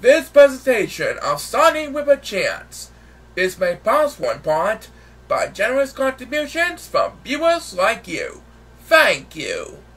This presentation of Sonny with a Chance is made possible in part by generous contributions from viewers like you. Thank you.